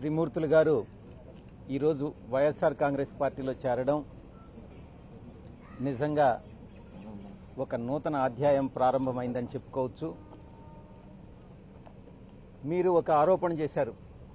త్రిమూర్తులు గారు ఈరోజు వైఎస్ఆర్ కాంగ్రెస్ పార్టీలో చేరడం నిజంగా ఒక నూతన అధ్యాయం ప్రారంభమైందని చెప్పుకోవచ్చు. మీరు ఒక ఆరోపణ చేశారు,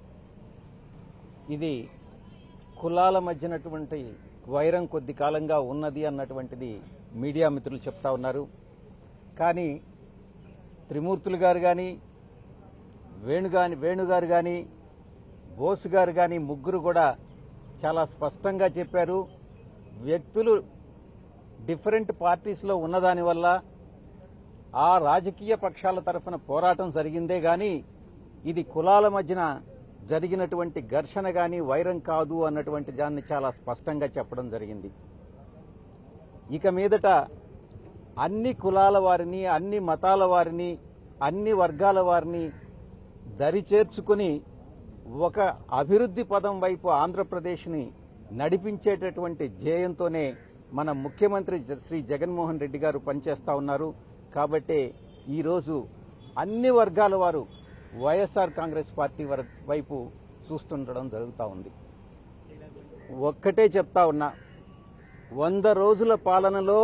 ఇది కులాల మధ్యనటువంటి వైరం కొద్ది కాలంగా ఉన్నది అన్నటువంటిది మీడియా మిత్రులు చెప్తా ఉన్నారు. కానీ త్రిమూర్తులు గారు కానీ వేణుగారు కానీ బోసు గారు కానీ ముగ్గురు కూడా చాలా స్పష్టంగా చెప్పారు, వ్యక్తులు డిఫరెంట్ పార్టీస్లో ఉన్నదాని వల్ల ఆ రాజకీయ పక్షాల తరఫున పోరాటం జరిగిందే గాని ఇది కులాల మధ్యన జరిగినటువంటి ఘర్షణ గాని వైరం కాదు అన్నటువంటి దాన్ని చాలా స్పష్టంగా చెప్పడం జరిగింది. ఇక మీదట అన్ని కులాల వారిని, అన్ని మతాల వారిని, అన్ని వర్గాల వారిని దరి చేర్చుకుని ఒక అభివృద్ధి పదం వైపు ఆంధ్రప్రదేశ్ని నడిపించేటటువంటి ధ్యేయంతోనే మన ముఖ్యమంత్రి శ్రీ జగన్మోహన్ రెడ్డి గారు పనిచేస్తా ఉన్నారు. కాబట్టి ఈరోజు అన్ని వర్గాల వారు వైఎస్ఆర్ కాంగ్రెస్ పార్టీ వైపు చూస్తుండడం జరుగుతూ ఉంది. ఒక్కటే చెప్తా ఉన్నా, 100 రోజుల పాలనలో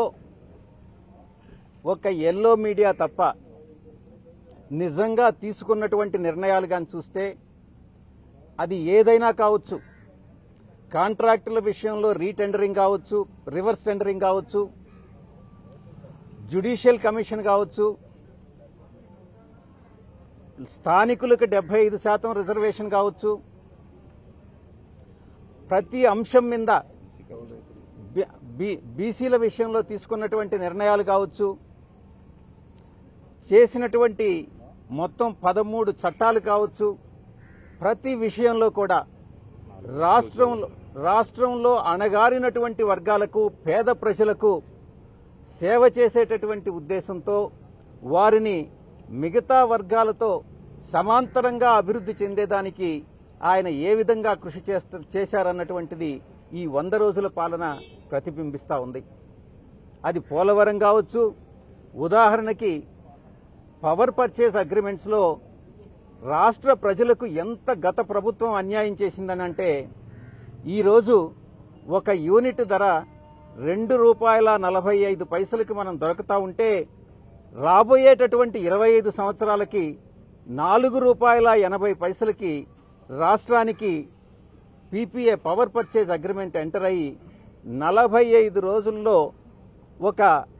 ఒక ఎల్లో మీడియా తప్ప నిజంగా తీసుకున్నటువంటి నిర్ణయాలు కానీ చూస్తే అది ఏదైనా కావచ్చు, కాంట్రాక్టుల విషయంలో రీటెండరింగ్ కావచ్చు, రివర్స్ టెండరింగ్ కావచ్చు, జ్యుడిషియల్ కమిషన్ కావచ్చు, స్థానికులకు 75% రిజర్వేషన్ కావచ్చు, ప్రతి అంశం మీద బీసీల విషయంలో తీసుకున్నటువంటి నిర్ణయాలు కావచ్చు, చేసినటువంటి మొత్తం 13 చట్టాలు కావచ్చు, ప్రతి విషయంలో కూడా రాష్ట్రంలో అణగారినటువంటి వర్గాలకు, పేద ప్రజలకు సేవ చేసేటటువంటి ఉద్దేశంతో వారిని మిగతా వర్గాలతో సమాంతరంగా అభివృద్ధి చెందేదానికి ఆయన ఏ విధంగా కృషి చేశారన్నటువంటిది ఈ 100 రోజుల పాలన ప్రతిబింబిస్తూ ఉంది. అది పోలవరం కావచ్చు, ఉదాహరణకి పవర్ పర్చేస్ అగ్రిమెంట్స్లో రాష్ట్ర ప్రజలకు ఎంత గత ప్రభుత్వం అన్యాయం చేసిందనంటే ఈరోజు ఒక యూనిట్ ధర ₹2.45 మనం దొరుకుతా ఉంటే రాబోయేటటువంటి 25 సంవత్సరాలకి ₹4.80 రాష్ట్రానికి PPA power purchase agreement enter అయ్యి 45 రోజుల్లో ఒక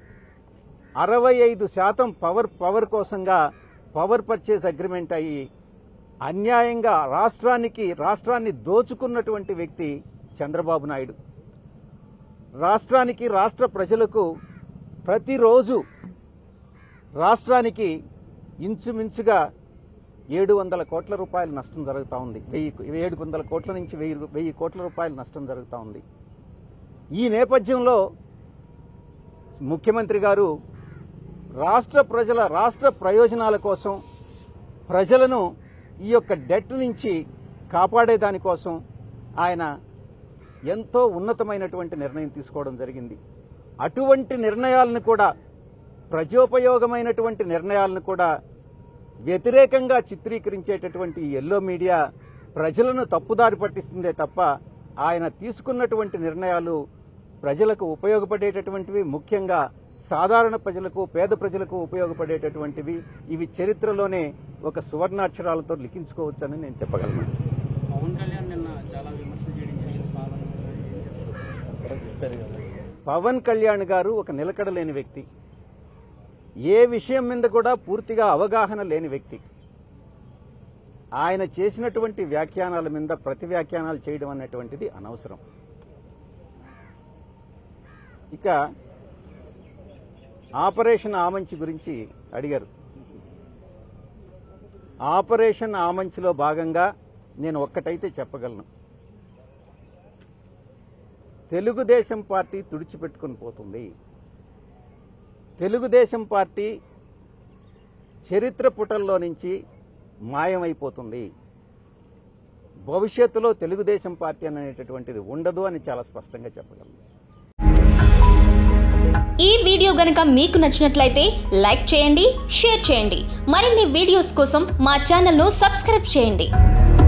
65% పవర్ కోసంగా పవర్ పర్చేజ్ అగ్రిమెంట్ అయ్యి అన్యాయంగా రాష్ట్రాన్ని దోచుకున్నటువంటి వ్యక్తి చంద్రబాబు నాయుడు. రాష్ట్ర ప్రజలకు ప్రతిరోజు రాష్ట్రానికి ఇంచుమించుగా 700 కోట్ల రూపాయలు నష్టం జరుగుతూ ఉంది. 700 కోట్ల నుంచి 1000 కోట్ల రూపాయలు నష్టం జరుగుతూ ఉంది. ఈ నేపథ్యంలో ముఖ్యమంత్రి గారు రాష్ట్ర ప్రయోజనాల కోసం ప్రజలను ఈ యొక్క డెట్ నుంచి కాపాడేదానికోసం ఆయన ఎంతో ఉన్నతమైనటువంటి నిర్ణయం తీసుకోవడం జరిగింది. అటువంటి నిర్ణయాలను కూడా, ప్రజోపయోగమైనటువంటి నిర్ణయాలను కూడా వ్యతిరేకంగా చిత్రీకరించేటటువంటి ఎల్లో మీడియా ప్రజలను తప్పుదారి పట్టిస్తుందే తప్ప ఆయన తీసుకున్నటువంటి నిర్ణయాలు ప్రజలకు ఉపయోగపడేటటువంటివి, ముఖ్యంగా సాధారణ ప్రజలకు, పేద ప్రజలకు ఉపయోగపడేటటువంటివి. ఇవి చరిత్రలోనే ఒక సువర్ణాక్షరాలతో లిఖించుకోవచ్చని నేను చెప్పగలను. పవన్ కళ్యాణ్ గారు ఒక నిలకడలేని వ్యక్తి, ఏ విషయం మీద కూడా పూర్తిగా అవగాహన లేని వ్యక్తి. ఆయన చేసినటువంటి వ్యాఖ్యానాల మీద ప్రతి వ్యాఖ్యానాలు చేయడం అనేటువంటిది అనవసరం. ఇక ఆపరేషన్ ఆమంచి గురించి అడిగారు. ఆపరేషన్ ఆమంచిలో భాగంగా నేను ఒక్కటైతే చెప్పగలను, తెలుగుదేశం పార్టీ తుడిచిపెట్టుకుని పోతుంది. తెలుగుదేశం పార్టీ చరిత్ర పుటల్లో నుంచి మాయమైపోతుంది. భవిష్యత్తులో తెలుగుదేశం పార్టీ అనేటటువంటిది ఉండదు అని చాలా స్పష్టంగా చెప్పగలను. ఈ వీడియో గనుక మీకు నచ్చినట్లయితే లైక్ చేయండి, షేర్ చేయండి. మరిన్ని వీడియోస్ కోసం మా ఛానల్ను సబ్స్క్రైబ్ చేయండి.